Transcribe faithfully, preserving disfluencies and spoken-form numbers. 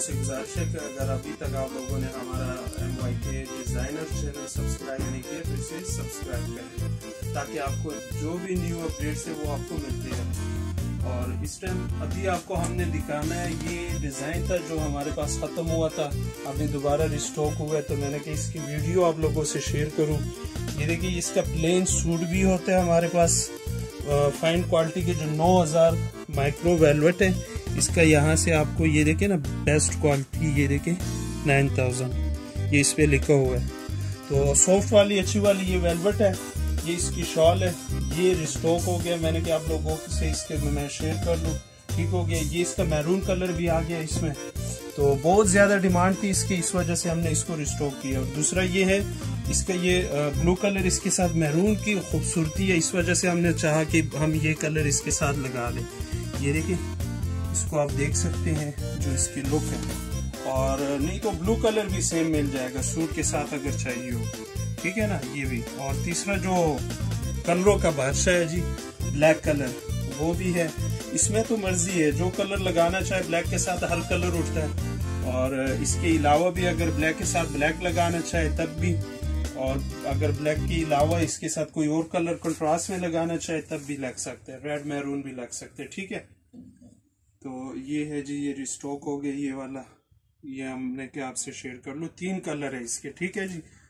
से गुजारिश है कि अगर अभी तक आप लोगों ने हमारा M Y K designer channel subscribe नहीं किया तो इसे सब्सक्राइब करें ताकि आपको जो भी न्यू अपडेट्स है वो आपको मिलते हैं। और इस टाइम अभी आपको हमने दिखाना है, ये डिजाइन था जो हमारे पास खत्म हुआ था, अभी दोबारा रिस्टॉक हुआ है, तो मैंने कहा इसकी वीडियो आप लोगों से शेयर करूं। ये देखिए इसका प्लेन सूट भी होता है हमारे पास, फाइन क्वालिटी के जो नौ हज़ार माइक्रो वेलवेट है। इसका यहाँ से आपको ये देखे ना बेस्ट क्वालिटी, ये देखे नाइन थाउजेंड ये इस पे लिखा हुआ है। तो सॉफ्ट वाली अच्छी वाली ये वेलवेट है, ये इसकी शॉल है, ये रिस्टॉक हो गया। मैंने कहा आप लोगों से इसके मैं शेयर कर लूँ, ठीक हो गया। ये इसका मैरून कलर भी आ गया इसमें, तो बहुत ज्यादा डिमांड थी इसकी, इस वजह से हमने इसको रिस्टॉक किया। और दूसरा ये है इसका ये ब्लू कलर, इसके साथ मैरून की खूबसूरती है, इस वजह से हमने चाहा कि हम ये कलर इसके साथ लगा लें। ये देखिए इसको आप देख सकते हैं जो इसकी लुक है। और नहीं तो ब्लू कलर भी सेम मिल जाएगा सूट के साथ अगर चाहिए हो, ठीक है ना, ये भी। और तीसरा जो कलरों का बादशाह है जी, ब्लैक कलर, वो भी है। इसमें तो मर्जी है, जो कलर लगाना चाहे, ब्लैक के साथ हर कलर उठता है। और इसके अलावा भी अगर ब्लैक के साथ ब्लैक लगाना चाहे तब भी, और अगर ब्लैक के अलावा इसके साथ कोई और कलर कंट्रास्ट में लगाना चाहे तब भी लग सकते हैं, रेड मैरून भी लग सकते हैं, ठीक है। तो ये है जी, ये रिस्टॉक हो गया ये वाला, ये हमने क्या आपसे शेयर कर लो। तीन कलर है इसके, ठीक है जी।